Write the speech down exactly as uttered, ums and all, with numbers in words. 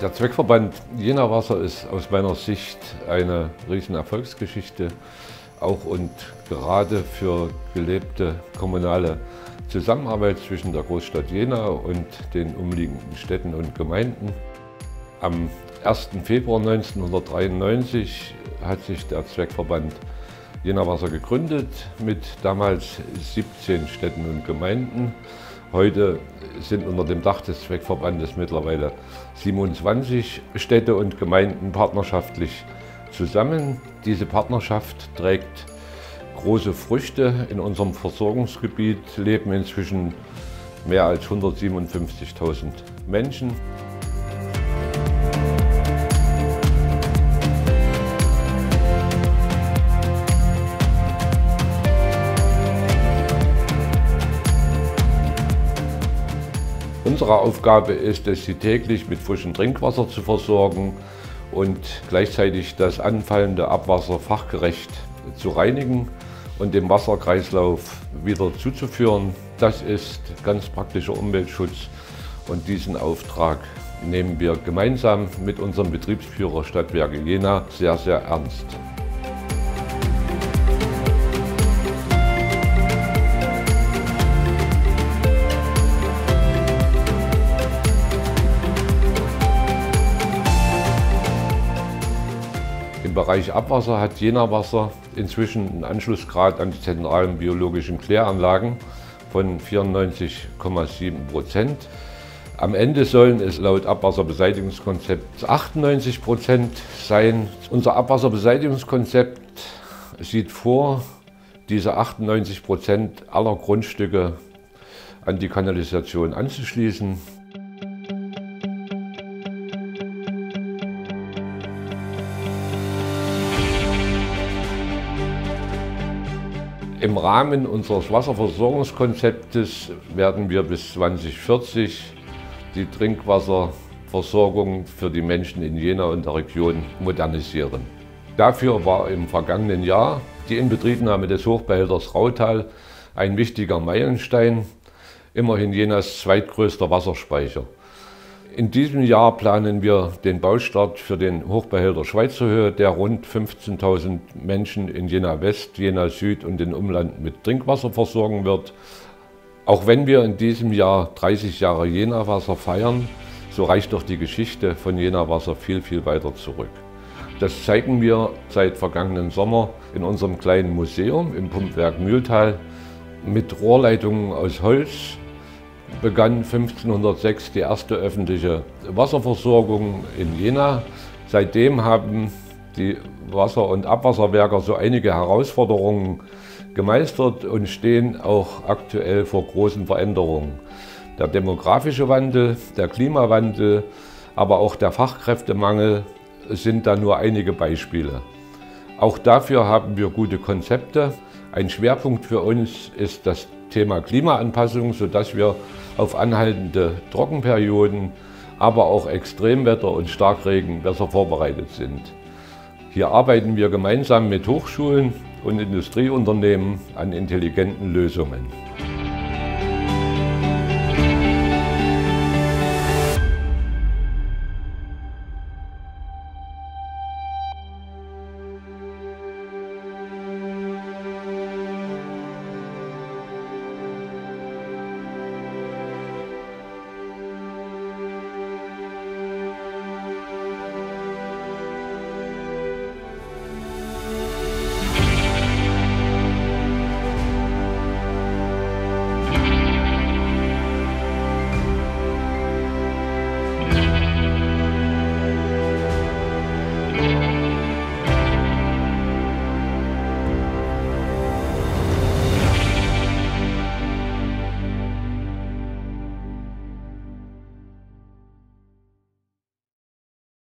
Der Zweckverband Jena Wasser ist aus meiner Sicht eine riesen Erfolgsgeschichte, auch und gerade für gelebte kommunale Zusammenarbeit zwischen der Großstadt Jena und den umliegenden Städten und Gemeinden. Am ersten Februar neunzehnhundertdreiundneunzig hat sich der Zweckverband Jena Wasser gegründet mit damals siebzehn Städten und Gemeinden. Heute sind unter dem Dach des Zweckverbandes mittlerweile siebenundzwanzig Städte und Gemeinden partnerschaftlich zusammen. Diese Partnerschaft trägt große Früchte. In unserem Versorgungsgebiet leben inzwischen mehr als hundertsiebenundfünfzigtausend Menschen. Unsere Aufgabe ist es, sie täglich mit frischem Trinkwasser zu versorgen und gleichzeitig das anfallende Abwasser fachgerecht zu reinigen und dem Wasserkreislauf wieder zuzuführen. Das ist ganz praktischer Umweltschutz und diesen Auftrag nehmen wir gemeinsam mit unserem Betriebsführer Stadtwerke Jena sehr, sehr ernst. Im Bereich Abwasser hat Jena Wasser inzwischen einen Anschlussgrad an die zentralen biologischen Kläranlagen von vierundneunzig Komma sieben Prozent. Am Ende sollen es laut Abwasserbeseitigungskonzept achtundneunzig Prozent sein. Unser Abwasserbeseitigungskonzept sieht vor, diese achtundneunzig Prozent aller Grundstücke an die Kanalisation anzuschließen. Im Rahmen unseres Wasserversorgungskonzeptes werden wir bis zweitausendvierzig die Trinkwasserversorgung für die Menschen in Jena und der Region modernisieren. Dafür war im vergangenen Jahr die Inbetriebnahme des Hochbehälters Rautal ein wichtiger Meilenstein, immerhin Jenas zweitgrößter Wasserspeicher. In diesem Jahr planen wir den Baustart für den Hochbehälter Schweizerhöhe, der rund fünfzehntausend Menschen in Jena West, Jena Süd und den Umland mit Trinkwasser versorgen wird. Auch wenn wir in diesem Jahr dreißig Jahre Jena Wasser feiern, so reicht doch die Geschichte von Jena Wasser viel, viel weiter zurück. Das zeigen wir seit vergangenen Sommer in unserem kleinen Museum im Pumpwerk Mühltal. Mit Rohrleitungen aus Holz begann fünfzehnhundertsechs die erste öffentliche Wasserversorgung in Jena. Seitdem haben die Wasser- und Abwasserwerke so einige Herausforderungen gemeistert und stehen auch aktuell vor großen Veränderungen. Der demografische Wandel, der Klimawandel, aber auch der Fachkräftemangel sind da nur einige Beispiele. Auch dafür haben wir gute Konzepte. Ein Schwerpunkt für uns ist das Thema Klimaanpassung, sodass wir auf anhaltende Trockenperioden, aber auch Extremwetter und Starkregen besser vorbereitet sind. Hier arbeiten wir gemeinsam mit Hochschulen und Industrieunternehmen an intelligenten Lösungen.